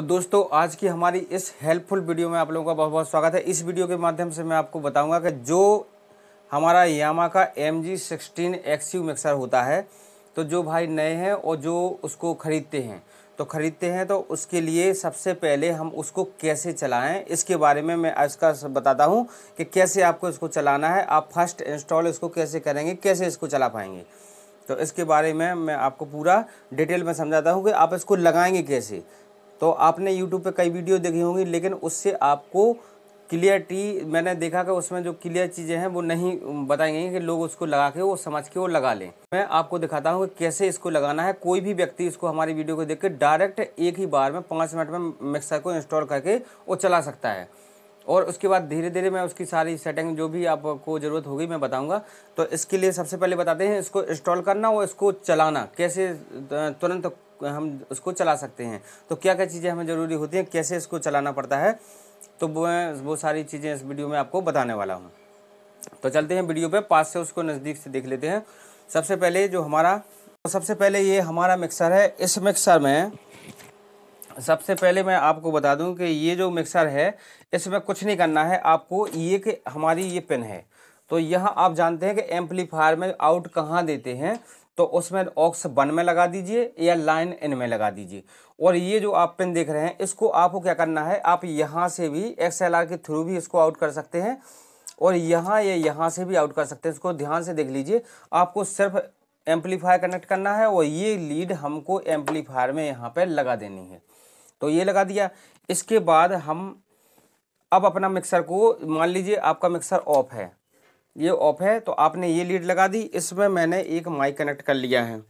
तो दोस्तों आज की हमारी इस हेल्पफुल वीडियो में आप लोगों का बहुत बहुत स्वागत है। इस वीडियो के माध्यम से मैं आपको बताऊंगा कि जो हमारा यामाहा का MG16 XU मिक्सर होता है, तो जो भाई नए हैं और जो उसको खरीदते हैं तो उसके लिए सबसे पहले हम उसको कैसे चलाएं, इसके बारे में मैं इसका बताता हूं कि कैसे आपको इसको चलाना है। आप फर्स्ट इंस्टॉल इसको कैसे करेंगे, कैसे इसको चला पाएंगे, तो इसके बारे में मैं आपको पूरा डिटेल में समझाता हूं कि आप इसको लगाएंगे कैसे। तो आपने YouTube पे कई वीडियो देखी होंगी, लेकिन उससे आपको क्लियरिटी मैंने देखा कि उसमें जो क्लियर चीज़ें हैं वो नहीं बताई गई कि लोग उसको लगा के वो समझ के वो लगा लें। मैं आपको दिखाता हूँ कि कैसे इसको लगाना है। कोई भी व्यक्ति इसको हमारी वीडियो को देख के डायरेक्ट एक ही बार में 5 मिनट में मिक्सर को इंस्टॉल करके वो चला सकता है, और उसके बाद धीरे धीरे मैं उसकी सारी सेटिंग जो भी आपको ज़रूरत होगी मैं बताऊंगा। तो इसके लिए सबसे पहले बताते हैं इसको इंस्टॉल करना और इसको चलाना कैसे तुरंत हम उसको चला सकते हैं। तो क्या क्या चीज़ें हमें ज़रूरी होती हैं, कैसे इसको चलाना पड़ता है, तो वो सारी चीज़ें इस वीडियो में आपको बताने वाला हूँ। तो चलते हैं वीडियो पे, पास से उसको नज़दीक से देख लेते हैं। सबसे पहले ये हमारा मिक्सर है। इस मिक्सर में सबसे पहले मैं आपको बता दूं कि ये जो मिक्सर है इसमें कुछ नहीं करना है आपको। ये कि हमारी ये पिन है, तो यहाँ आप जानते हैं कि एम्पलीफायर में आउट कहाँ देते हैं, तो उसमें ऑक्स 1 में लगा दीजिए या लाइन इन में लगा दीजिए। और ये जो आप पिन देख रहे हैं इसको आपको क्या करना है, आप यहाँ से भी XLR के थ्रू भी इसको आउट कर सकते हैं और यहाँ से भी आउट कर सकते हैं। इसको ध्यान से देख लीजिए। आपको सिर्फ एम्पलीफायर कनेक्ट करना है और ये लीड हमको एम्पलीफायर में यहाँ पर लगा देनी है। तो ये लगा दिया। इसके बाद हम अब अपना मिक्सर को, मान लीजिए आपका मिक्सर ऑफ है, ये ऑफ है, तो आपने ये लीड लगा दी। इसमें मैंने एक माइक कनेक्ट कर लिया है,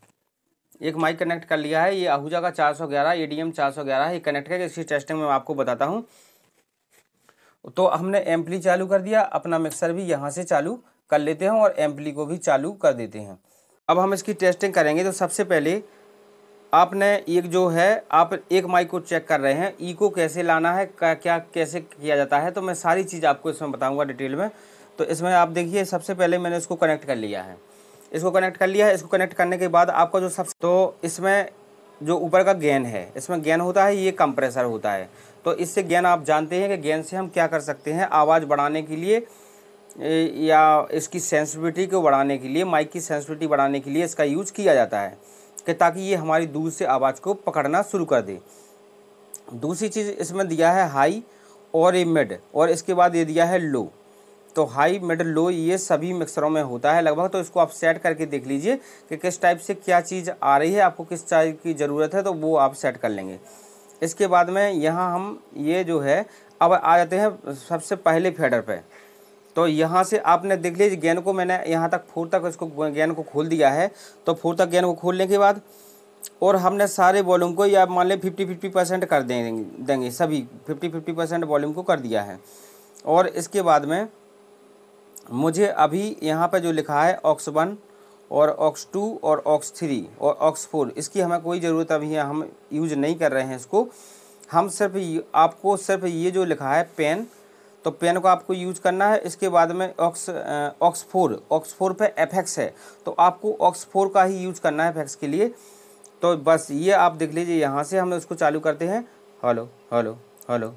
ये आहूजा का 411 ADM 411 है, ये कनेक्ट करके इसकी टेस्टिंग में आपको बताता हूँ। तो हमने एम्पली चालू कर दिया, अपना मिक्सर भी यहाँ से चालू कर लेते हैं और एम्पली को भी चालू कर देते हैं। अब हम इसकी टेस्टिंग करेंगे। तो सबसे पहले आपने एक जो है, आप एक माइक को चेक कर रहे हैं, ई को कैसे लाना है, क्या कैसे किया जाता है, तो मैं सारी चीज़ आपको इसमें बताऊंगा डिटेल में। तो इसमें आप देखिए, सबसे पहले मैंने इसको कनेक्ट कर लिया है। इसको कनेक्ट करने के बाद आपका जो तो इसमें जो ऊपर का गेन है, इसमें गेन होता है, ये कंप्रेसर होता है। तो इससे गेन आप जानते हैं कि गेन से हम क्या कर सकते हैं, आवाज़ बढ़ाने के लिए या इसकी सेंसिटिविटी को बढ़ाने के लिए, माइक की सेंसिटिविटी बढ़ाने के लिए इसका यूज किया जाता है कि ताकि ये हमारी दूर से आवाज़ को पकड़ना शुरू कर दे। दूसरी चीज़ इसमें दिया है हाई और ये मिड, और इसके बाद ये दिया है लो। तो हाई मिड लो ये सभी मिक्सरों में होता है लगभग। तो इसको आप सेट करके देख लीजिए कि किस टाइप से क्या चीज़ आ रही है, आपको किस टाइप की ज़रूरत है, तो वो आप सेट कर लेंगे। इसके बाद में यहाँ हम ये जो है, अब आ जाते हैं सबसे पहले फेडर पे। तो यहाँ से आपने देख लीजिए, गेन को मैंने यहाँ तक 4 तक इसको गेन को खोल दिया है। तो 4 तक गेन को खोलने के बाद और हमने सारे वॉल्यूम को, या मान लें 50% कर देंगे सभी 50% वॉल्यूम को कर दिया है। और इसके बाद में मुझे अभी यहाँ पे जो लिखा है ऑक्स 1 और ऑक्स 2 और ऑक्स 3 और ऑक्स 4, इसकी हमें कोई ज़रूरत अभी हम यूज नहीं कर रहे हैं इसको। हम आपको सिर्फ ये जो लिखा है पेन, तो पेन को आपको यूज करना है। इसके बाद में ऑक्स 4 पे एफएक्स है, तो आपको ऑक्स 4 का ही यूज करना है एफएक्स के लिए। तो बस ये आप देख लीजिए, यहाँ से हम इसको चालू करते हैं। Hello hello hello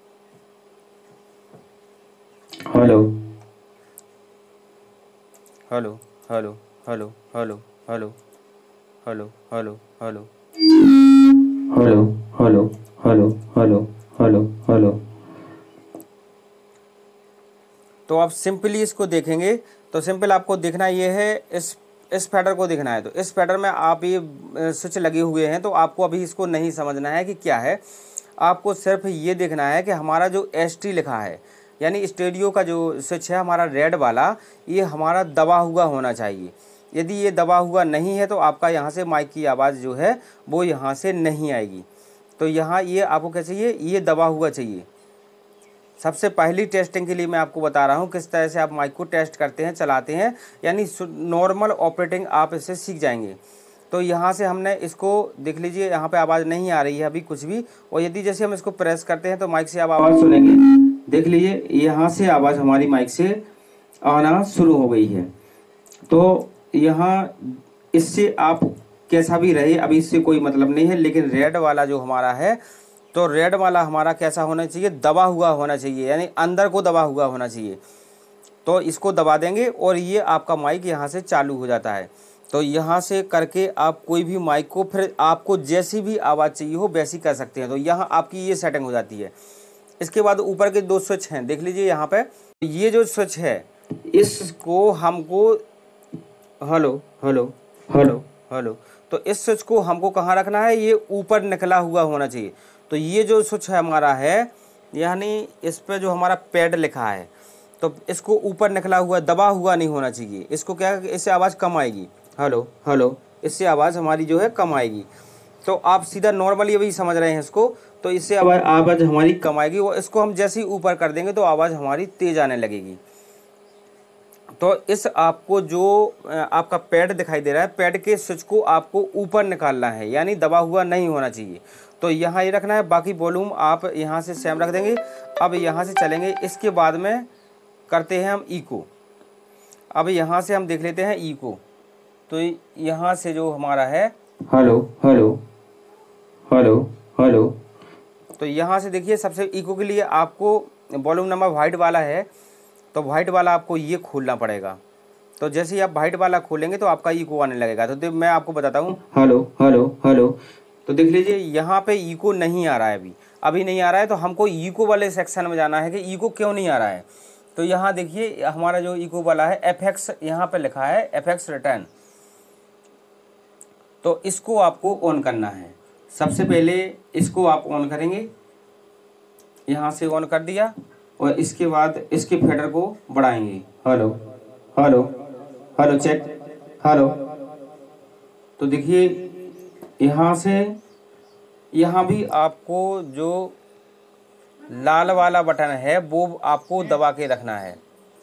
hello hello hello hello hello hello hello hello hello hello hello hello hello hello hello. तो आप सिंपली इसको देखेंगे, तो सिंपल आपको देखना ये है, इस फेडर को देखना है। तो इस फेडर में आप ये स्विच लगे हुए हैं, तो आपको अभी इसको नहीं समझना है कि क्या है। आपको सिर्फ ये देखना है कि हमारा जो ST लिखा है, यानी स्टूडियो का जो स्विच है हमारा रेड वाला, ये हमारा दबा हुआ होना चाहिए। यदि ये दबा हुआ नहीं है तो आपका यहाँ से माइक की आवाज़ जो है वो यहाँ से नहीं आएगी। तो यहाँ ये आपको क्या चाहिए, ये दबा हुआ चाहिए। सबसे पहली टेस्टिंग के लिए मैं आपको बता रहा हूँ किस तरह से आप माइक को टेस्ट करते हैं, चलाते हैं, यानी नॉर्मल ऑपरेटिंग आप इससे सीख जाएंगे। तो यहाँ से हमने इसको देख लीजिए, यहाँ पे आवाज़ नहीं आ रही है अभी कुछ भी। और यदि जैसे हम इसको प्रेस करते हैं तो माइक से आप आवाज़ सुनेंगे, देख लीजिए यहाँ से आवाज़ हमारी माइक से आना शुरू हो गई है। तो यहाँ इससे आप कैसा भी रहे, अभी इससे कोई मतलब नहीं है, लेकिन रेड वाला जो हमारा है तो रेड वाला हमारा कैसा होना चाहिए, दबा हुआ होना चाहिए, यानी अंदर को दबा हुआ होना चाहिए। तो इसको दबा देंगे और ये आपका माइक यहाँ से चालू हो जाता है। तो यहाँ से करके आप कोई भी माइक को फिर आपको जैसी भी आवाज़ चाहिए हो वैसी कर सकते हैं। तो यहाँ आपकी ये सेटिंग हो जाती है। इसके बाद ऊपर के 2 स्विच हैं, देख लीजिए यहाँ पे। ये जो स्विच है इसको हमको हेलो हेलो हेलो हेलो, तो इस स्विच को हमको कहाँ रखना है, ये ऊपर निकला हुआ होना चाहिए। तो ये जो स्विच है हमारा है, यानी इस पे जो हमारा पैड लिखा है, तो इसको ऊपर निकला हुआ, दबा हुआ नहीं होना चाहिए। इसको क्या है, इससे आवाज़ कम आएगी, हेलो हेलो, इससे आवाज़ हमारी जो है कम आएगी। तो आप सीधा नॉर्मली अभी समझ रहे हैं इसको, तो इससे आवाज़ हमारी कम आएगी। और इसको हम जैसे ही ऊपर कर देंगे तो आवाज़ हमारी तेज़ आने लगेगी। तो इस आपको जो आपका पैड दिखाई दे रहा है, पैड के स्विच को आपको ऊपर निकालना है, यानी दबा हुआ नहीं होना चाहिए। तो यहाँ ये रखना है, बाकी वॉल्यूम आप यहाँ से सेम रख देंगे। अब यहाँ से चलेंगे, इसके बाद में करते हैं हम इको। अब यहाँ से हम देख लेते हैं इको। तो यहाँ से जो हमारा है हेलो हेलो हेलो हेलो, तो यहाँ से देखिए सबसे इको के लिए आपको वॉल्यूम नंबर वाइट वाला है, तो वाइट वाला आपको ये खोलना पड़ेगा। तो जैसे ही आप वाइट वाला खोलेंगे तो आपका इको आने लगेगा। तो मैं आपको बताता हूँ, हेलो हेलो हेलो, तो देख लीजिए यहाँ पे इको नहीं आ रहा है, अभी नहीं आ रहा है। तो हमको इको वाले सेक्शन में जाना है कि इको क्यों नहीं आ रहा है। तो यहाँ देखिए हमारा जो इको वाला है एफएक्स, यहाँ पे लिखा है एफएक्स रिटर्न, तो इसको आपको ऑन करना है। सबसे पहले इसको आप ऑन करेंगे, यहाँ से ऑन कर दिया, और इसके बाद इसके फेडर को बढ़ाएंगे, hello hello hello check hello. तो देखिए यहाँ से यहाँ भी आपको जो लाल वाला बटन है वो आपको दबा के रखना है।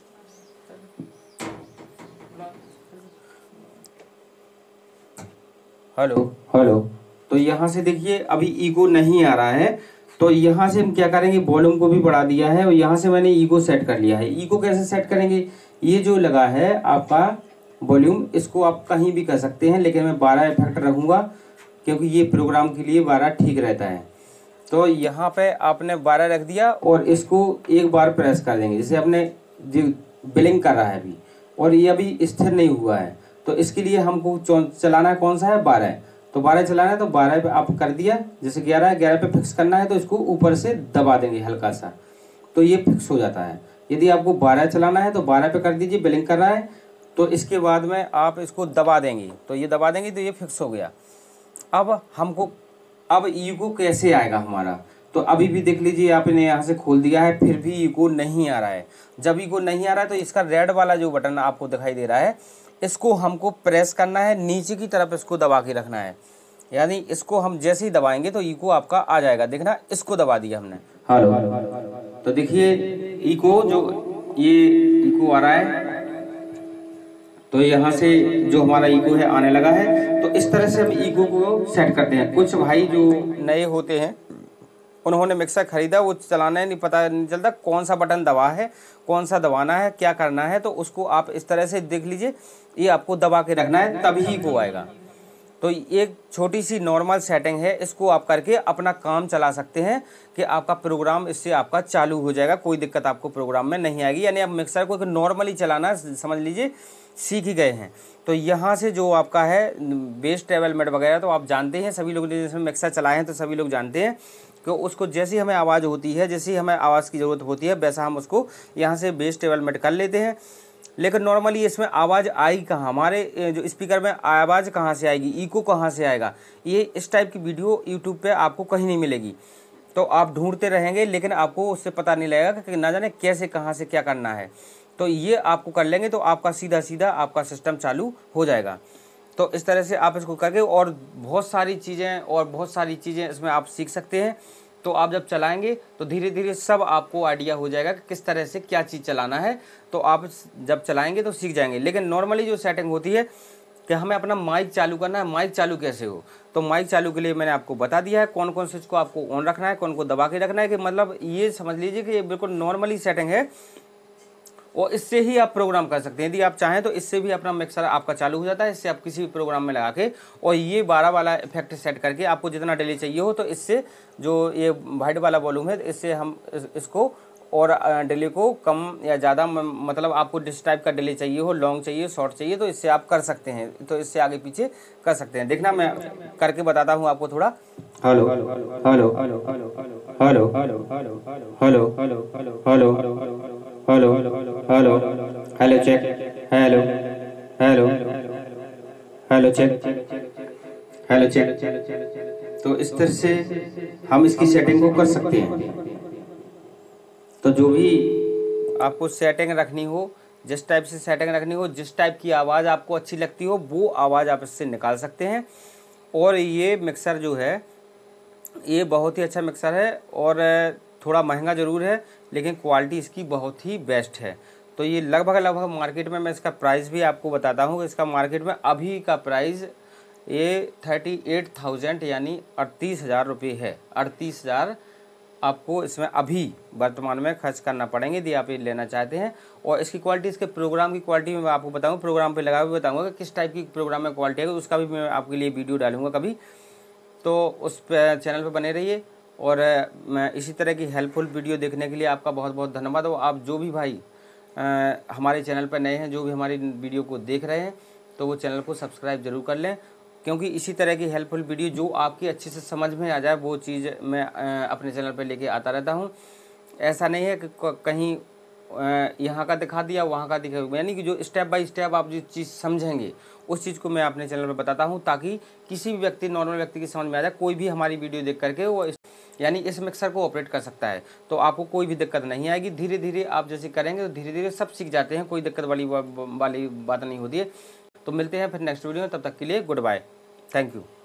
हेलो हेलो, तो यहाँ से देखिए अभी इको नहीं आ रहा है। तो यहाँ से हम क्या करेंगे, वॉल्यूम को भी बढ़ा दिया है और यहाँ से मैंने इको सेट कर लिया है। इको कैसे सेट करेंगे, ये जो लगा है आपका वॉल्यूम, इसको आप कहीं भी कर सकते हैं, लेकिन मैं 12 इफेक्ट रखूँगा क्योंकि ये प्रोग्राम के लिए 12 ठीक रहता है। तो यहाँ पे आपने 12 रख दिया और इसको एक बार प्रेस कर देंगे, जैसे आपने बिलिंग कर रहा है अभी, और ये अभी स्थिर नहीं हुआ है। तो इसके लिए हमको चलाना है कौन सा है, 12। तो 12 चलाना है, तो 12 पे आप कर दिया। जैसे 11 पे फिक्स करना है, तो इसको ऊपर से दबा देंगे हल्का सा, तो ये फिक्स हो जाता है। यदि आपको 12 चलाना है तो 12 पे कर दीजिए, बिलिंग कर रहा है। तो इसके बाद में आप इसको दबा देंगे, तो ये दबा देंगे तो ये फिक्स हो गया। अब हमको अब इको कैसे आएगा हमारा, तो अभी भी देख लीजिए आपने यहाँ से खोल दिया है, फिर भी इको नहीं आ रहा है। जब इको नहीं आ रहा है तो इसका रेड वाला जो बटन आपको दिखाई दे रहा है, इसको हमको प्रेस करना है, नीचे की तरफ इसको दबा के रखना है। यानी इसको हम जैसे ही दबाएंगे तो इको आपका आ जाएगा। देखना, इसको दबा दिया हमने, हेलो, तो देखिए इको जो ये इको आ रहा है। तो यहाँ से जो हमारा इको है आने लगा है। तो इस तरह से हम इको को सेट करते हैं। कुछ भाई जो नए होते हैं उन्होंने मिक्सर खरीदा, वो चलाना नहीं पता नहीं चलता कौन सा बटन दबा है, कौन सा दबाना है, क्या करना है। तो उसको आप इस तरह से देख लीजिए, ये आपको दबा के रखना है तभी इको आएगा। तो एक छोटी सी नॉर्मल सेटिंग है, इसको आप करके अपना काम चला सकते हैं कि आपका प्रोग्राम इससे आपका चालू हो जाएगा, कोई दिक्कत आपको प्रोग्राम में नहीं आएगी। यानी आप मिक्सर को नॉर्मली चलाना समझ लीजिए सीख ही गए हैं। तो यहाँ से जो आपका है बेस डेवलपमेंट वगैरह तो आप जानते हैं, सभी लोग जिसमें मिक्सर चलाए हैं तो सभी लोग जानते हैं कि उसको जैसी हमें आवाज़ होती है, जैसी हमें आवाज़ की ज़रूरत होती है, वैसा हम उसको यहाँ से बेस डेवलपमेंट कर लेते हैं। लेकिन नॉर्मली इसमें आवाज़ आएगी कहाँ, हमारे जो स्पीकर में आवाज़ कहाँ से आएगी, इको कहाँ से आएगा, ये इस टाइप की वीडियो यूट्यूब पे आपको कहीं नहीं मिलेगी। तो आप ढूंढते रहेंगे लेकिन आपको उससे पता नहीं लगेगा कि ना जाने कैसे कहाँ से क्या करना है। तो ये आपको कर लेंगे तो आपका सीधा सीधा आपका सिस्टम चालू हो जाएगा। तो इस तरह से आप इसको करके और बहुत सारी चीज़ें इसमें आप सीख सकते हैं। तो आप जब चलाएंगे तो धीरे धीरे सब आपको आइडिया हो जाएगा कि किस तरह से क्या चीज़ चलाना है। तो आप जब चलाएंगे तो सीख जाएंगे। लेकिन नॉर्मली जो सेटिंग होती है कि हमें अपना माइक चालू करना है, माइक चालू कैसे हो, तो माइक चालू के लिए मैंने आपको बता दिया है कौन कौन स्विच को आपको ऑन रखना है, कौन को दबा के रखना है। कि मतलब ये समझ लीजिए कि ये बिल्कुल नॉर्मली सेटिंग है और इससे ही आप प्रोग्राम कर सकते हैं। यदि आप चाहें तो इससे भी अपना मिक्सर आपका चालू हो जाता है। इससे आप किसी भी प्रोग्राम में लगा के और ये 12 वाला इफेक्ट सेट करके आपको जितना डिले चाहिए हो, तो इससे जो ये वाइड वाला वॉल्यूम है इससे हम इसको और डिले को कम या ज़्यादा, मतलब आपको जिस टाइप का डिले चाहिए हो, लॉन्ग चाहिए, शॉर्ट चाहिए, तो इससे आप कर सकते हैं। तो इससे आगे पीछे कर सकते हैं। देखना मैं करके बताता हूँ आपको थोड़ा। Hello hello hello hello hello hello hello hello hello check, hello hello hello check, hello check. तो इस तरह से हम इसकी सेटिंग को कर सकते हैं। तो जो भी आपको सेटिंग रखनी हो, जिस टाइप से सेटिंग रखनी हो, जिस टाइप की आवाज़ आपको अच्छी लगती हो, वो आवाज़ आप इससे निकाल सकते हैं। और ये मिक्सर जो है ये बहुत ही अच्छा मिक्सर है और थोड़ा महंगा ज़रूर है, लेकिन क्वालिटी इसकी बहुत ही बेस्ट है। तो ये लगभग मार्केट में, मैं इसका प्राइस भी आपको बताता हूँ। इसका मार्केट में अभी का प्राइस ये 38,000 यानी 38,000 रुपये है। 38,000 आपको इसमें अभी वर्तमान में खर्च करना पड़ेंगे यदि आप ये लेना चाहते हैं। और इसकी क्वालिटी, इसके प्रोग्राम की क्वालिटी में मैं आपको बताऊँ, प्रोग्राम पे लगा हुआ बताऊँगा कि किस टाइप की प्रोग्राम में क्वालिटी है, उसका भी मैं आपके लिए वीडियो डालूंगा कभी। तो उस चैनल पे बने रहिए। और मैं इसी तरह की हेल्पफुल वीडियो देखने के लिए आपका बहुत बहुत धन्यवाद। और आप जो भी भाई हमारे चैनल पर नए हैं, जो भी हमारी वीडियो को देख रहे हैं, तो वो चैनल को सब्सक्राइब जरूर कर लें, क्योंकि इसी तरह की हेल्पफुल वीडियो जो आपकी अच्छे से समझ में आ जाए वो चीज़ मैं अपने चैनल पर लेके आता रहता हूँ। ऐसा नहीं है कि कहीं यहाँ का दिखा दिया, वहाँ का दिखा, यानी कि जो स्टेप बाय स्टेप आप जो चीज़ समझेंगे उस चीज़ को मैं अपने चैनल पर बताता हूँ, ताकि किसी भी व्यक्ति, नॉर्मल व्यक्ति की समझ में आ जाए। कोई भी हमारी वीडियो देख करके वो यानी इस मिक्सर को ऑपरेट कर सकता है। तो आपको कोई भी दिक्कत नहीं आएगी। धीरे धीरे आप जैसे करेंगे तो धीरे धीरे सब सीख जाते हैं, कोई दिक्कत वाली बात नहीं होती है। तो मिलते हैं फिर नेक्स्ट वीडियो में, तब तक के लिए गुड बाय, थैंक यू।